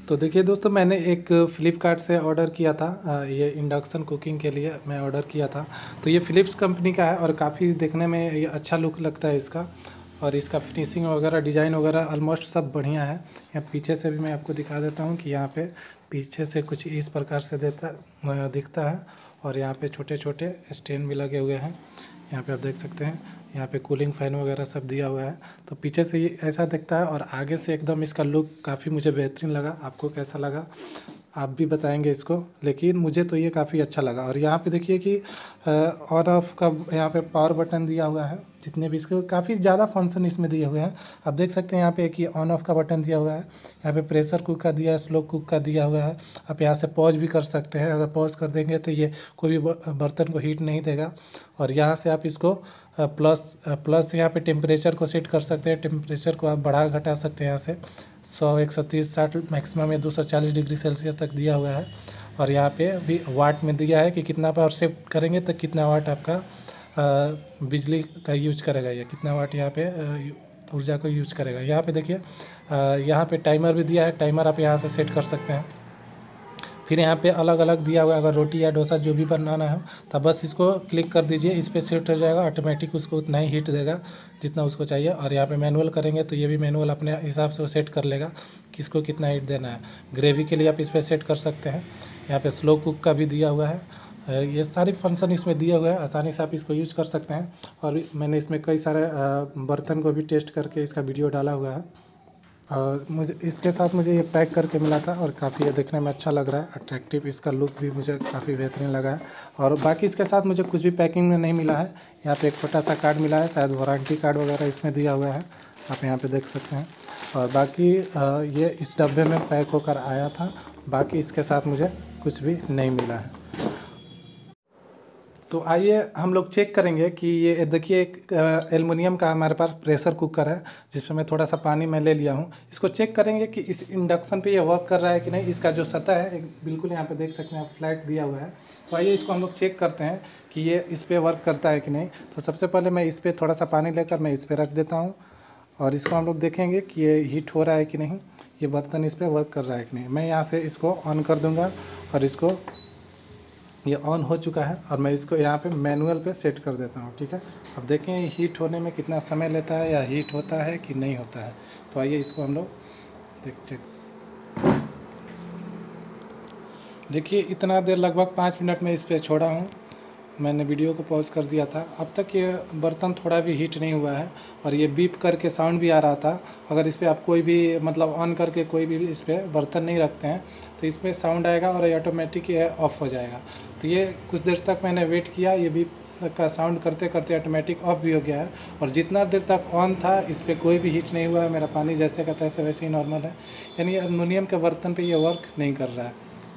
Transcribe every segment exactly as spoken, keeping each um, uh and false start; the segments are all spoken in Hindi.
तो देखिए दोस्तों, मैंने एक फ़्लिपकार्ट से ऑर्डर किया था। अ, ये इंडक्शन कुकिंग के लिए मैं ऑर्डर किया था। तो ये फ़िलिप्स कंपनी का है और काफ़ी देखने में ये अच्छा लुक लगता है इसका। और इसका फिनिशिंग वगैरह, डिज़ाइन वगैरह ऑलमोस्ट सब बढ़िया है। यहाँ पीछे से भी मैं आपको दिखा देता हूँ कि यहाँ पे पीछे से कुछ इस प्रकार से देता अ, दिखता है। और यहाँ पे छोटे छोटे स्टैंड भी लगे हुए हैं। यहाँ पे आप देख सकते हैं, यहाँ पे कूलिंग फ़ैन वगैरह सब दिया हुआ है। तो पीछे से ये ऐसा दिखता है और आगे से एकदम इसका लुक काफ़ी मुझे बेहतरीन लगा। आपको कैसा लगा आप भी बताएंगे इसको, लेकिन मुझे तो ये काफ़ी अच्छा लगा। और यहाँ पे देखिए कि ऑन ऑफ का यहाँ पे पावर बटन दिया हुआ है। जितने भी इसके काफ़ी ज़्यादा फंक्शन इसमें दिए हुए हैं। आप देख सकते हैं यहाँ पे एक ये ऑन ऑफ का बटन दिया हुआ है। यहाँ पे प्रेशर कुक का दिया है, स्लो कुक का दिया हुआ है। आप यहाँ से पॉज भी कर सकते हैं। अगर पॉज कर देंगे तो ये कोई भी बर्तन को हीट नहीं देगा। और यहाँ से आप इसको प्लस प्लस यहाँ पे टेम्परेचर को सेट कर सकते हैं। टेम्परेचर को आप बढ़ा घटा सकते हैं। यहाँ से सौ एक सौ तीस साठ मैक्सिमम या दो सौ चालीस डिग्री सेल्सियस तक दिया हुआ है। और यहाँ पे भी वाट में दिया है कि कितना पावर सेव करेंगे तो कितना वाट आपका आ, बिजली का यूज करेगा, या कितना वाट यहाँ पे ऊर्जा को यूज करेगा। यहाँ पे देखिए यहाँ पे टाइमर भी दिया है। टाइमर आप यहाँ से सेट कर सकते हैं। फिर यहाँ पे अलग अलग दिया हुआ है। अगर रोटी या डोसा जो भी बनाना है तो बस इसको क्लिक कर दीजिए, इस पर सेट हो जाएगा। ऑटोमेटिक उसको उतना ही हीट देगा जितना उसको चाहिए। और यहाँ पे मैनुअल करेंगे तो ये भी मैनुअल अपने हिसाब से वो सेट कर लेगा किसको कितना हीट देना है। ग्रेवी के लिए आप इस पर सेट कर सकते हैं। यहाँ पे स्लो कुक का भी दिया हुआ है। ये सारी फंक्शन इसमें दिए हुए हैं, आसानी से आप इसको यूज कर सकते हैं। और मैंने इसमें कई सारे बर्तन को भी टेस्ट करके इसका वीडियो डाला हुआ है। और मुझे इसके साथ मुझे ये पैक करके मिला था और काफ़ी ये देखने में अच्छा लग रहा है, अट्रैक्टिव। इसका लुक भी मुझे काफ़ी बेहतरीन लगा है। और बाकी इसके साथ मुझे कुछ भी पैकिंग में नहीं मिला है। यहाँ पे एक छोटा सा कार्ड मिला है, शायद वारंटी कार्ड वगैरह इसमें दिया हुआ है, आप यहाँ पे देख सकते हैं। और बाकी ये इस डब्बे में पैक होकर आया था। बाकी इसके साथ मुझे कुछ भी नहीं मिला है। तो आइए हम लोग चेक करेंगे कि ये देखिए एक एल्युमिनियम का हमारे पास प्रेशर कुकर है, जिसमें मैं थोड़ा सा पानी मैं ले लिया हूँ। इसको चेक करेंगे कि इस इंडक्शन पे ये वर्क कर रहा है कि नहीं। इसका जो सतह है एक बिल्कुल यहाँ पे देख सकते हैं आप, फ्लैट दिया हुआ है। तो आइए इसको हम लोग चेक करते हैं कि ये इस पर वर्क करता है कि नहीं। तो सबसे पहले मैं इस पर थोड़ा सा पानी लेकर मैं इस पर रख देता हूँ और इसको हम लोग देखेंगे कि ये हीट हो रहा है कि नहीं, ये बर्तन इस पर वर्क कर रहा है कि नहीं। मैं यहाँ से इसको ऑन कर दूँगा और इसको ये ऑन हो चुका है। और मैं इसको यहाँ पे मैनुअल पे सेट कर देता हूँ, ठीक है। अब देखें ये हीट होने में कितना समय लेता है, या हीट होता है कि नहीं होता है। तो आइए इसको हम लोग देख चेक। देखिए इतना देर, लगभग पाँच मिनट में इस पर छोड़ा हूँ। मैंने वीडियो को पॉज कर दिया था। अब तक ये बर्तन थोड़ा भी हीट नहीं हुआ है। और ये बीप करके साउंड भी आ रहा था। अगर इस पर आप कोई भी मतलब ऑन करके कोई भी इस पर बर्तन नहीं रखते हैं तो इस पर साउंड आएगा और ये ऑटोमेटिक ये ऑफ़ हो जाएगा। तो ये कुछ देर तक मैंने वेट किया, ये बीप का साउंड करते करते ऑटोमेटिक ऑफ भी हो गया है। और जितना देर तक ऑन था इस पर कोई भी हीट नहीं हुआ है। मेरा पानी जैसे का तैसे वैसे ही नॉर्मल है। यानी एल्युमिनियम के बर्तन पर ये वर्क नहीं कर रहा है।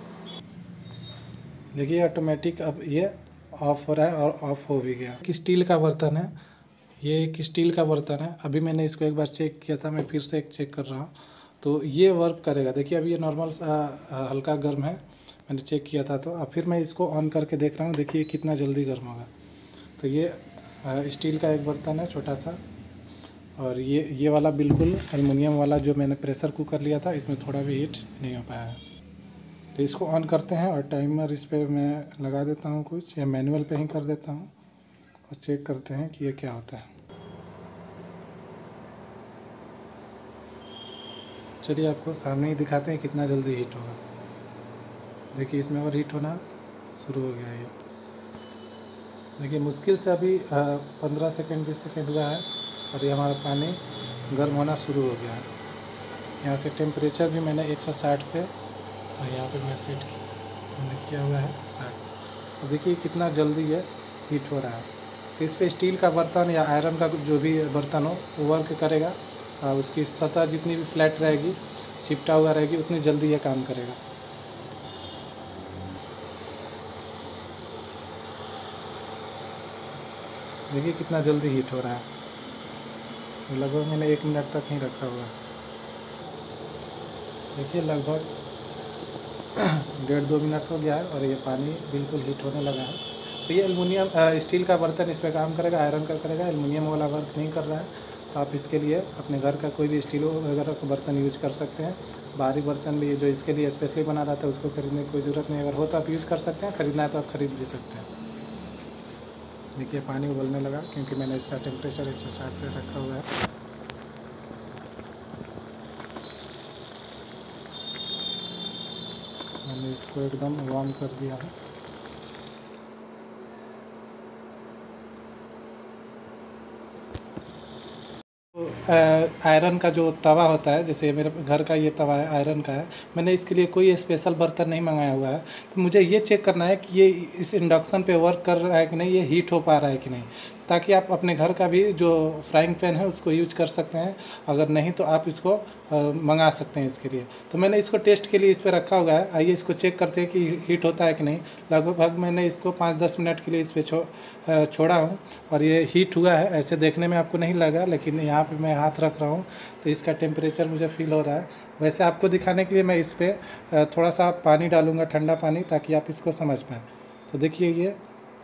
देखिए ऑटोमेटिक अब ये ऑफ़ हो रहा है और ऑफ़ हो भी गया। कि स्टील का बर्तन है, ये एक स्टील का बर्तन है। अभी मैंने इसको एक बार चेक किया था, मैं फिर से एक चेक कर रहा हूँ तो ये वर्क करेगा। देखिए अभी ये नॉर्मल सा हल्का गर्म है, मैंने चेक किया था। तो अब फिर मैं इसको ऑन करके देख रहा हूँ, देखिए कितना जल्दी गर्म होगा। तो ये स्टील का एक बर्तन है छोटा सा। और ये ये वाला बिल्कुल एल्युमिनियम वाला जो मैंने प्रेशर कुकर लिया था, इसमें थोड़ा भी हीट नहीं हो पाया है। तो इसको ऑन करते हैं और टाइमर इस पर मैं लगा देता हूँ कुछ, या मैनुअल पे ही कर देता हूँ और चेक करते हैं कि ये क्या होता है। चलिए आपको सामने ही दिखाते हैं कितना जल्दी हीट होगा। देखिए इसमें और हीट होना शुरू हो गया है। ये देखिए मुश्किल से अभी पंद्रह सेकेंड बीस सेकेंड हुआ है और ये हमारा पानी गर्म होना शुरू हो गया है। यहाँ से टेम्परेचर भी मैंने एक सौ साठ पे और यहाँ पे मैं सेट मैंने किया हुआ है साठ। तो देखिए कितना जल्दी ये हीट हो रहा है। तो इस पर स्टील का बर्तन या आयरन का जो भी बर्तन हो वो वर्क करेगा। और उसकी सतह जितनी भी फ्लैट रहेगी, चिपटा हुआ रहेगी, उतनी जल्दी ये काम करेगा। देखिए कितना जल्दी हीट हो रहा है। लगभग मैंने एक मिनट तक ही रखा हुआ है। देखिए लगभग डेढ़ दो मिनट हो गया है और ये पानी बिल्कुल हीट होने लगा है। तो ये एल्युमिनियम स्टील का बर्तन इस पर काम करेगा, आयरन का करेगा, एल्युमिनियम वाला वर्क नहीं कर रहा है। तो आप इसके लिए अपने घर का कोई भी स्टील वगैरह का बर्तन यूज कर सकते हैं। बाहरी बर्तन भी जो इसके लिए स्पेशली बना रहा था उसको खरीदने की कोई ज़रूरत नहीं, अगर हो तो आप यूज़ कर सकते हैं, ख़रीदना है तो आप ख़रीद भी सकते हैं। देखिए पानी उबलने लगा क्योंकि मैंने इसका टेम्परेचर एक सौ साठ पे रखा हुआ है। मैंने इसको एकदम वार्म कर दिया है। आयरन का जो तवा होता है, जैसे मेरे घर का ये तवा है आयरन का है, मैंने इसके लिए कोई स्पेशल बर्तन नहीं मंगाया हुआ है। तो मुझे ये चेक करना है कि ये इस इंडक्शन पे वर्क कर रहा है कि नहीं, ये हीट हो पा रहा है कि नहीं, ताकि आप अपने घर का भी जो फ्राइंग पैन है उसको यूज कर सकते हैं। अगर नहीं तो आप इसको मंगा सकते हैं इसके लिए। तो मैंने इसको टेस्ट के लिए इस पर रखा हुआ है। आइए इसको चेक करते हैं कि हीट होता है कि नहीं। लगभग मैंने इसको पाँच दस मिनट के लिए इस पर छो छोड़ा हूँ और ये हीट हुआ है। ऐसे देखने में आपको नहीं लगा, लेकिन यहाँ पे मैं हाथ रख रहा हूँ तो इसका टेम्परेचर मुझे फील हो रहा है। वैसे आपको दिखाने के लिए मैं इस पर थोड़ा सा पानी डालूँगा, ठंडा पानी, ताकि आप इसको समझ पाएँ। तो देखिए ये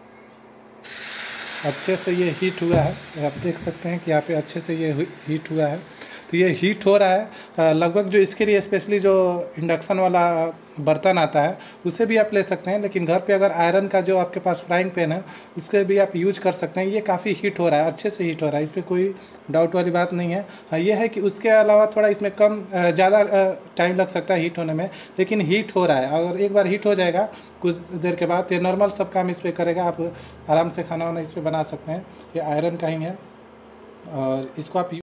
अच्छे से ये हीट हुआ है। आप देख सकते हैं कि यहाँ पे अच्छे से ये हीट हुआ है। तो ये हीट हो रहा है। लगभग जो इसके लिए स्पेशली जो इंडक्शन वाला बर्तन आता है उसे भी आप ले सकते हैं, लेकिन घर पे अगर आयरन का जो आपके पास फ्राइंग पैन है उसके भी आप यूज कर सकते हैं। ये काफ़ी हीट हो रहा है, अच्छे से हीट हो रहा है, इसमें कोई डाउट वाली बात नहीं है। हाँ ये है कि उसके अलावा थोड़ा इसमें कम ज़्यादा टाइम लग सकता है हीट होने में, लेकिन हीट हो रहा है। अगर एक बार हीट हो जाएगा कुछ देर के बाद ये नॉर्मल सब काम इस पर करेगा। आप आराम से खाना वाना इस पर बना सकते हैं। ये आयरन का ही है और इसको आप